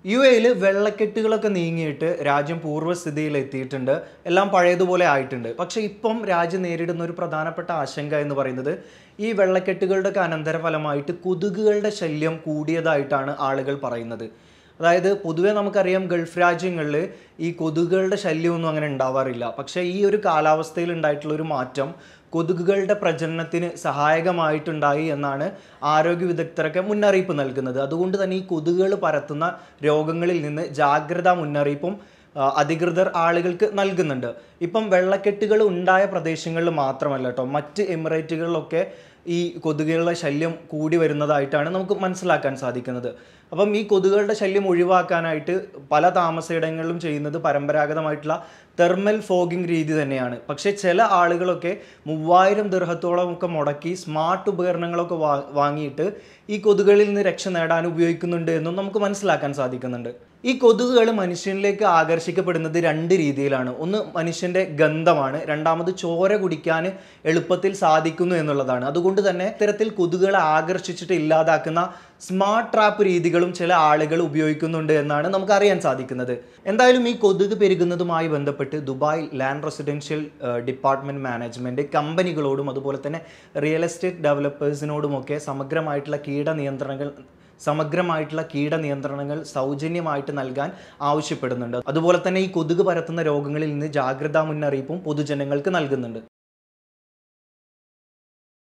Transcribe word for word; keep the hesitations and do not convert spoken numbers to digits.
U എയിൽ വെള്ളക്കെട്ടുകളൊക്കെ നീങ്ങിയിട്ട് രാജ്യം പൂർവ്വസ്ഥിതിയിൽ എത്തിയിട്ടുണ്ട്. എല്ലാം പഴയതുപോലെ ആയിട്ടുണ്ട്. പക്ഷേ ഇപ്പം രാജ്യം നേരിടുന്ന ഒരു പ്രധാനപ്പെട്ട ആശങ്ക എന്ന് പറയുന്നത് ഈ വെള്ളക്കെട്ടുകളുടെയൊക്കെ അനന്തരഫലമായിട്ട് കൊതുകുകളുടെ ശല്യം കൂടിയതായിട്ടാണ് ആളുകൾ പറയുന്നത്. അതായത് പൊതുവെ നമുക്കറിയാം ഗൾഫ് രാജ്യങ്ങളിൽ ഈ കൊതുകുകളുടെ ശല്യമൊന്നും അങ്ങനെ ഉണ്ടാവാറില്ല. പക്ഷേ ഈ ഒരു കാലാവസ്ഥയിൽ ഉണ്ടായിട്ടുള്ള ഒരു മാറ്റം കൊതുകുകളുടെ പ്രജനനത്തിന് സഹായകമായിട്ടുണ്ടായി എന്നാണ് ആരോഗ്യ വിദഗ്ധരൊക്കെ മുന്നറിയിപ്പ് നൽകുന്നത്. അതുകൊണ്ട് തന്നെ ഈ കൊതുകുകൾ പരത്തുന്ന രോഗങ്ങളിൽ നിന്ന് ജാഗ്രതാ മുന്നറിയിപ്പും അധികൃതർ ആളുകൾക്ക് നൽകുന്നുണ്ട്. ഇപ്പം വെള്ളക്കെട്ടുകൾ ഉണ്ടായ പ്രദേശങ്ങളിൽ മാത്രമല്ല കേട്ടോ, മറ്റ് എമിറേറ്റുകളിലൊക്കെ ഈ കൊതുകുകളുടെ ശല്യം കൂടി വരുന്നതായിട്ടാണ് നമുക്ക് മനസ്സിലാക്കാൻ സാധിക്കുന്നത്. അപ്പം ഈ കൊതുകുകളുടെ ശല്യം ഒഴിവാക്കാനായിട്ട് പല താമസയിടങ്ങളിലും ചെയ്യുന്നത് പരമ്പരാഗതമായിട്ടുള്ള തെർമൽ ഫോഗിങ് രീതി തന്നെയാണ്. പക്ഷേ ചില ആളുകളൊക്കെ മൂവായിരം ദിർഹത്തോളം ഒക്കെ മുടക്കി സ്മാർട്ട് ഉപകരണങ്ങളൊക്കെ വാ വാങ്ങിയിട്ട് ഈ കൊതുകുകളിൽ നിന്ന് രക്ഷ നേടാൻ ഉപയോഗിക്കുന്നുണ്ട് എന്നും നമുക്ക് മനസ്സിലാക്കാൻ സാധിക്കുന്നുണ്ട്. ഈ കൊതുകുകൾ മനുഷ്യനിലേക്ക് ആകർഷിക്കപ്പെടുന്നത് രണ്ട് രീതിയിലാണ്. ഒന്ന് മനുഷ്യൻ്റെ ഗന്ധമാണ്, രണ്ടാമത് ചോര കുടിക്കാൻ എളുപ്പത്തിൽ സാധിക്കുന്നു എന്നുള്ളതാണ്. അതുകൊണ്ട് തന്നെ ഇത്തരത്തിൽ കൊതുകുകളെ ആകർഷിച്ചിട്ട് ഇല്ലാതാക്കുന്ന സ്മാർട്ട് ട്രാപ്പ് രീതികളും ചില ആളുകൾ ഉപയോഗിക്കുന്നുണ്ട് എന്നാണ് നമുക്ക് അറിയാൻ സാധിക്കുന്നത്. എന്തായാലും ഈ കൊതുക് പെരുകുന്നതുമായി ബന്ധപ്പെട്ട് Dubai land residential department management കമ്പനികളോടും അതുപോലെ തന്നെ റിയൽ എസ്റ്റേറ്റ് ഡെവലപ്പേഴ്സിനോടുമൊക്കെ സമഗ്രമായിട്ടുള്ള കീട നിയന്ത്രണങ്ങൾ സമഗ്രമായിട്ടുള്ള കീട നിയന്ത്രണങ്ങൾ സൗജന്യമായിട്ട് നൽകാൻ ആവശ്യപ്പെടുന്നുണ്ട്. അതുപോലെ തന്നെ ഈ കൊതുക് പരത്തുന്ന രോഗങ്ങളിൽ നിന്ന് ജാഗ്രതാ മുന്നറിയിപ്പും പൊതുജനങ്ങൾക്ക് നൽകുന്നുണ്ട്.